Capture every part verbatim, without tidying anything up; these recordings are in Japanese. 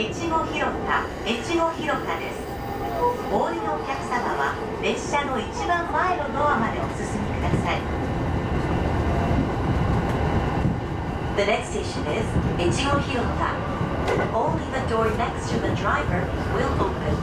越後広田、越後広田です。お降りのお客様は列車の一番前のドアまでお進みください。The next station is 越後広田. Only the door next to the driver will open.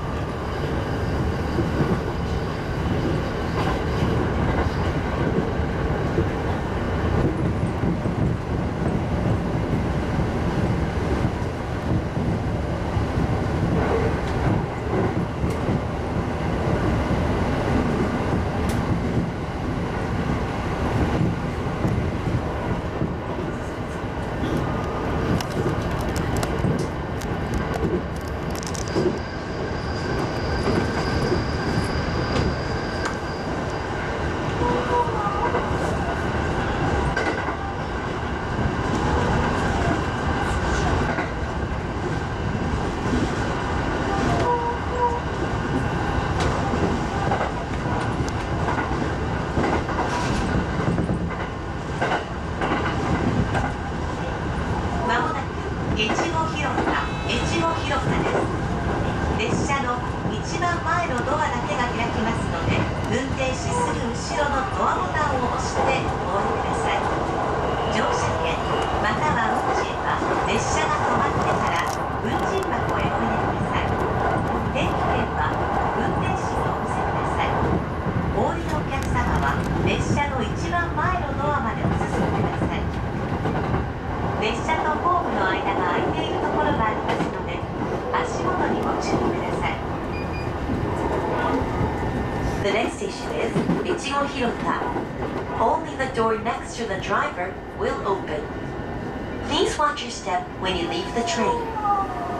越後広田、越後広田です。列車の一番前のドアだけが開きますので、運転士すぐ後ろのドアボタンを押してお降りください。乗車券または運賃は列車が止まってから運賃箱へお入れください。定期券は運転士にお見せください。お降りのお客様は列車の一番前のドアまでお進みください。列車とホームの間が空いているところがありますので、足元にご注意ください。The next station is 越後広田. Only the door next to the driver will open. Please watch your step when you leave the train.